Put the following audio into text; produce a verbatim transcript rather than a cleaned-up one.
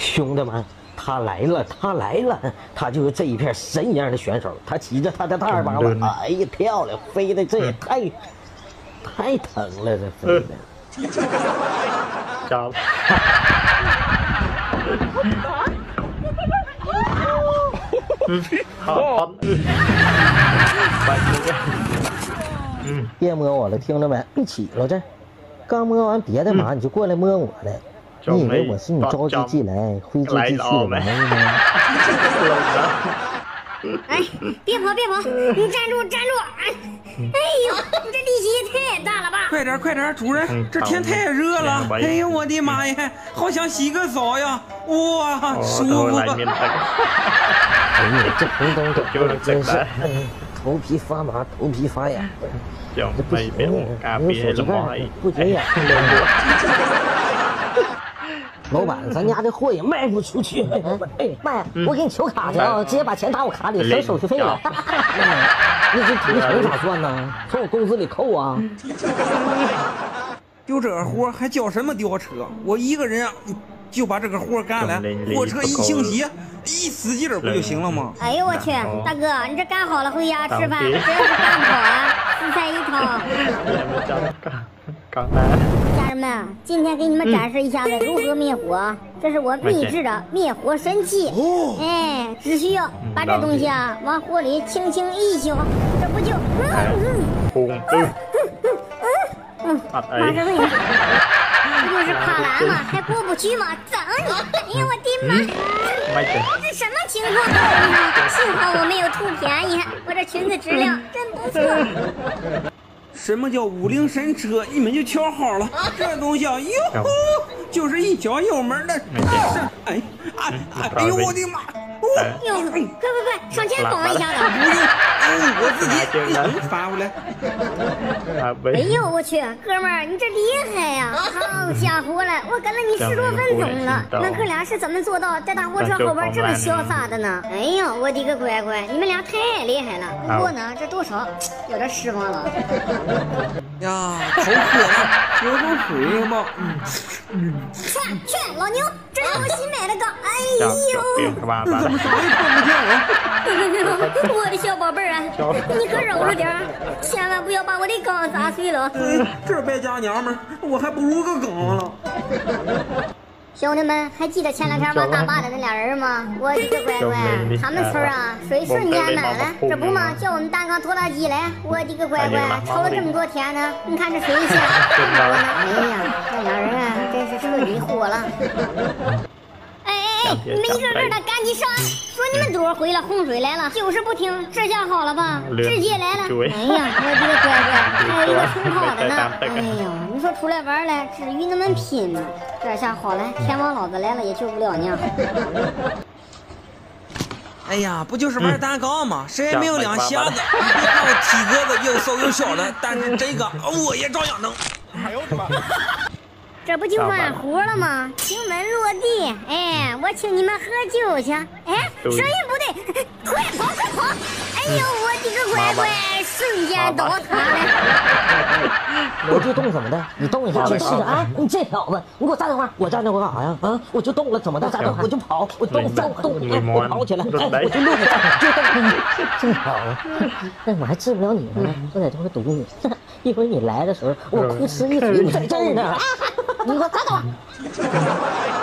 兄弟们，他来了，他来了，他就是这一片神一样的选手。他骑着他的大二八马，哎呀，漂亮，飞的这也太、嗯、太疼了，这飞的。 糟了。嗯，好。嗯， 别摸我了，听着没？你起了这，刚摸完别的马，你就过来摸我了。你以为我是你招之即来、挥之即去的玩意吗？ 哎，别跑别跑，你站住站住！哎，哎呦，你这力气也太大了吧！ 快点快点，主人，这天太热了！哎呦我的妈呀，好想洗个澡呀！哇，舒服！ 哎呀，这红灯狗真是，哎，头皮发麻，头皮发痒。这不行啊！你手指盖不觉痒。老板，咱家这货也卖不出去。哎，卖，我给你求卡去啊，直接把钱打我卡里，省手续费了。你这提成咋算呢？从我工资里扣啊。 丢这活还叫什么吊车？我一个人啊，就把这个活干了。货车一倾斜，一使劲儿不就行了吗？ 哎呦我去，大哥，你这干好了回家吃饭，真是干不好啊，四菜一汤。家人们，今天给你们展示一下子如何灭火，这是我秘制的灭火神器。哎，只需要把这东西啊往火里轻轻一浇，这不就嗯嗯嗯嗯，马上问你，不就是跨栏吗？还过不去吗？整你！哎呀我的妈！这什么情况？幸好我没有图便宜，我这裙子质量真不错。 什么叫五菱神车？你们就瞧好了，这东西啊，哟，就是一脚油门的，哎哎哎呦我的妈！ 哟，快快快，上前帮一下子！ 不用，嗯，我自己发回来。 哎呦我去，哥们儿，你这厉害呀！好家伙了，我跟了你十多分钟了，你们哥俩是怎么做到在大货车后边这么潇洒的呢？哎呀，我的个乖乖，你们俩太厉害了！不过呢，这多少有点失望了。 呀，口渴了，喝口水吧。 嗯，去去，老牛，这是我新买的缸。哎呦， 怎么啥也看不见我？我的小宝贝儿啊，你可揉着点儿，千万不要把我的缸砸碎了。 嗯，这败家娘们儿，我还不如个缸了。 兄弟们，还记得前两天玩大坝的那俩人吗？我的个乖乖，他们村啊，水瞬间满了，这不嘛，叫我们单缸拖拉机来。我的个乖乖，抽了这么多天呢，你看这水下这么多呢，哎呀，这俩人啊，真是彻底火了。哎哎哎，你们一个个的赶紧上！说你们多回了洪水来了，就是不听，这下好了吧？直接来了！哎呀，我的个乖乖，还有一个冲跑的呢！哎呀，你说出来玩来，至于那么拼吗？这下好了，天王老子来了也救不了你。 哎呀，不就是玩单杠吗？谁也没有两下子。别看我体格子又瘦又小的，但是这个我也照样能。哎呦我的妈！ 这不就完活了吗？请门落地，哎，我请你们喝酒去。哎，声音不对，快跑快跑！哎呦，我的个乖乖，瞬间倒塌了。 我就动怎么的？你动一下，试试啊！你这小子，你给我站那块儿，我站那块儿干啥呀？啊，我就动了，怎么的？站那我就跑，我动动动，我跑起来，哎，我就落下，就动，真好。那我还治不了你呢，我在这块堵你。一会儿你来的时候，我哭哧一嘴，你在这儿呢。你给我站住！